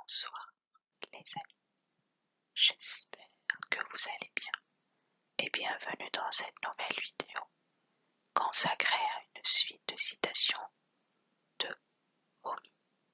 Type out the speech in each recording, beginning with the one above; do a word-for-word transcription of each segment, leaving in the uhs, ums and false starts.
Bonsoir les amis, j'espère que vous allez bien et bienvenue dans cette nouvelle vidéo consacrée à une suite de citations de Rumi.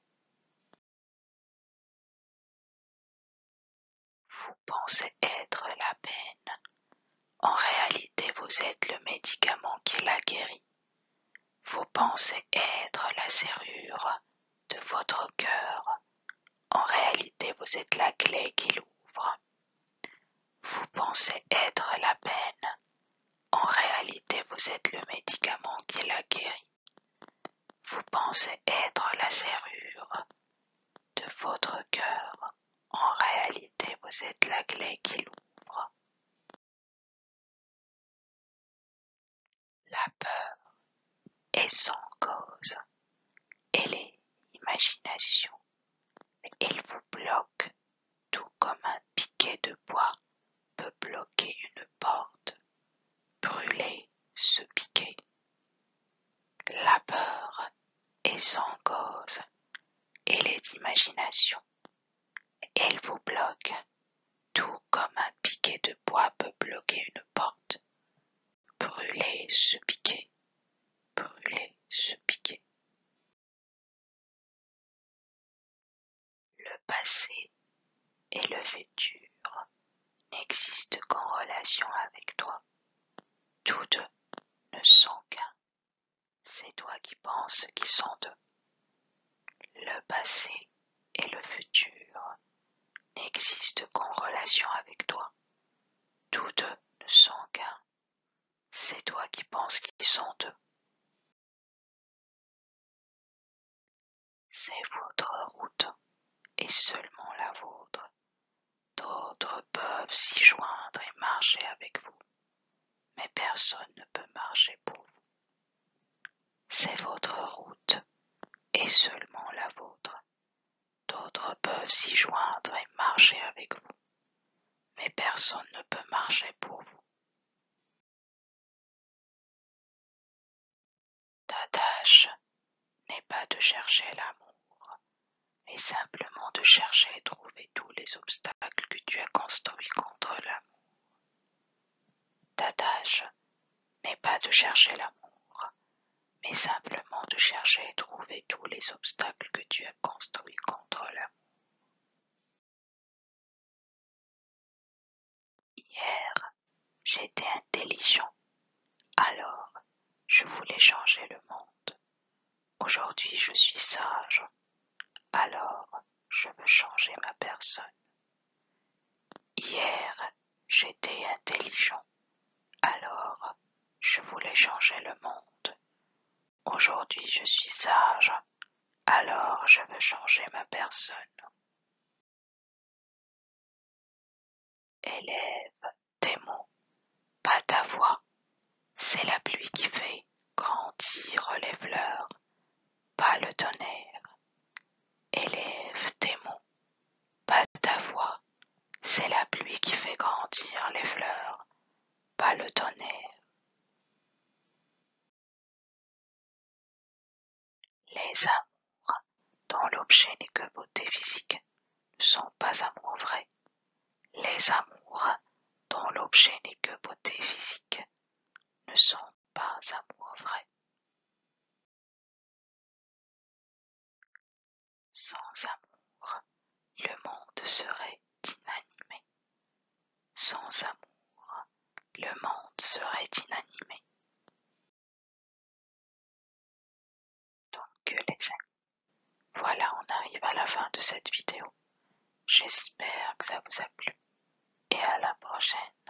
Vous pensez être la peine, en réalité vous êtes le médicament qui la guérit. Vous pensez être la serrure de votre cœur, en réalité vous êtes la clé qui l'ouvre. Vous pensez être la peine, en réalité vous êtes le médicament qui la guérit. Vous pensez être la serrure de votre cœur, en réalité vous êtes la clé qui l'ouvre. La peur est sans cause, elle est imagination, mais elle vous bloque, tout comme un piquet de bois peut bloquer une porte. Brûlez ce piquet. La peur est sans cause, elle est imagination, elle vous bloque, tout comme un piquet de bois peut bloquer une porte. Brûlez ce piquet, brûlez ce piquet. Le passé et le futur n'existent qu'en relation avec toi. Tous deux ne sont qu'un. C'est toi qui penses qu'ils sont deux. Le passé et le futur n'existent qu'en relation avec toi. Tous deux ne sont qu'un. C'est toi qui penses qu'ils sont deux. C'est votre route et seulement la vôtre. D'autres peuvent s'y joindre et marcher avec vous, mais personne ne peut marcher pour vous. C'est votre route et seulement la vôtre. D'autres peuvent s'y joindre et marcher avec vous, mais personne ne peut marcher pour vous. Ta tâche n'est pas de chercher l'amour, mais simplement de chercher et trouver tous les obstacles que tu as construits contre l'amour. Ta tâche n'est pas de chercher l'amour, mais simplement de chercher et trouver tous les obstacles que tu as construits contre l'amour. Hier, j'étais intelligent, alors je voulais changer le monde. Aujourd'hui, je suis sage, alors je veux changer ma personne. Hier, j'étais intelligent, alors je voulais changer le monde. Aujourd'hui, je suis sage, alors je veux changer ma personne. Élève tes mots, pas ta voix. C'est la pluie qui fait grandir les fleurs, pas le tonnerre. Élève tes mots, pas ta voix. C'est la pluie qui fait grandir les fleurs, pas le tonnerre. Les amours, dont l'objet n'est que beauté physique, ne sont pas amours vrais. Les amours, dont l'objet n'est que beauté physique, ne sont pas amours vrais. Sans amour, le monde serait inanimé. Sans amour, le monde serait inanimé. Donc les amis, voilà, on arrive à la fin de cette vidéo. J'espère que ça vous a plu et à la prochaine.